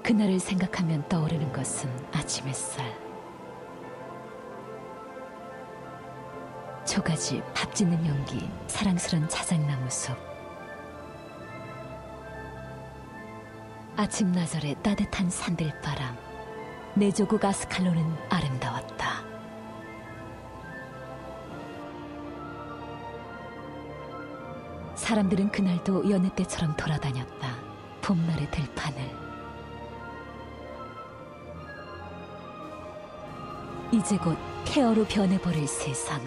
그날을 생각하면 떠오르는 것은 아침 햇살, 초가지 밥 짓는 연기, 사랑스런 자작나무 숲, 아침 나절의 따뜻한 산들바람. 내 조국 아스칼론은 아름다웠다. 사람들은 그날도 여느 때처럼 돌아다녔다. 봄날의 들판을. 이제 곧 폐허로 변해버릴 세상을.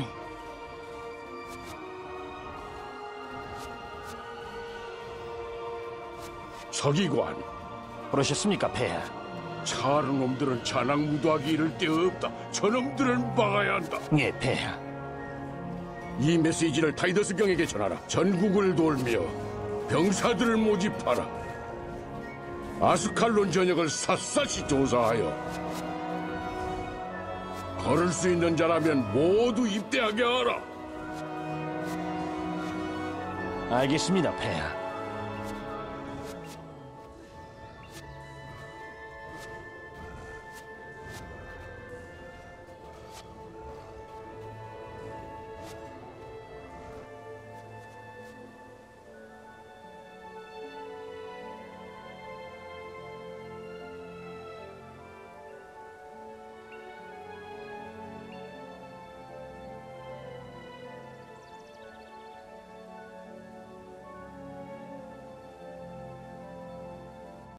서기관, 부르셨습니까, 폐하? 차른 놈들은 잔악 무도하기 이를 데 없다. 저놈들은 막아야 한다. 예, 폐하. 이 메시지를 타이더스 경에게 전하라. 전국을 돌며 병사들을 모집하라. 아스칼론 전역을 샅샅이 조사하여 걸을 수 있는 자라면 모두 입대하게 하라. 알겠습니다, 폐하.